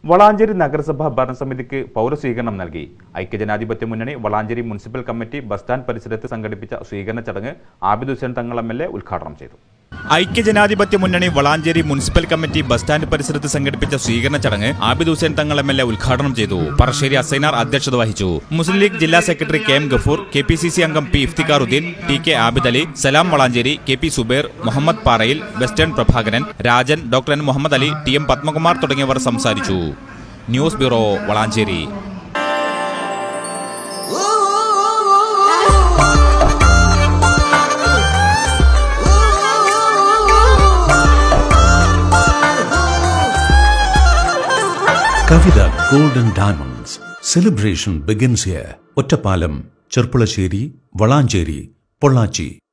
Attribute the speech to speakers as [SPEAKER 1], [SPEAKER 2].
[SPEAKER 1] വളാഞ്ചേരി നഗരസഭ ഭരണസമിതിക്ക് പൗരസ്വീകരണം നൽകി. ഐക്യജനാധിപത്യ മുന്നണി Valanchery municipal committee bus stand പരിസരത്ത് സംഘടിപ്പിച്ച സ്വീകരണ ചടങ്ങ് ആബിദ് ഹുസൈൻ തങ്ങൾ എം.എൽ.എ. ഉദ്ഘാടനം ചെയ്തു. ഐക്യജനാധിപത്യ മുന്നണി Valanchery municipal committee bus stand പരിസരത്ത് സംഘടിപ്പിച്ച സ്വീകരണ ചടങ്ങ് ആബിദ് ഹുസൈൻ തങ്ങൾ എം.എൽ.എ. ഉദ്ഘാടനം ചെയ്തു. പറശ്ശേരി അസൈനാർ അധ്യക്ഷത വഹിച്ചു. മുസ്ലിം ലീഗ് ജില്ലാ സെക്രട്ടറി കെ.എം. ഗഫൂർ, KPCC അംഗം P. Iftikharuddin, TK Abid Ali, Salam Valanchery, KP Subair, Muhammad Parayil, western Prabhakaran, Rajan, doctor N. Muhammad Ali, TM Padmakumar തുടങ്ങിയവർ സംസാരിച്ചു. News bureau Valanchery.
[SPEAKER 2] Kavita Gold and Diamonds. Celebration begins here. Ottapalam, Cherpulasheri, Valancheri, Pollachi.